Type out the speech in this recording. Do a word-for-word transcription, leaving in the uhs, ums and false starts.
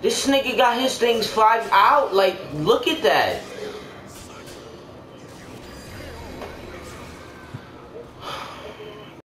This nigga got his things five out. Like, look at that.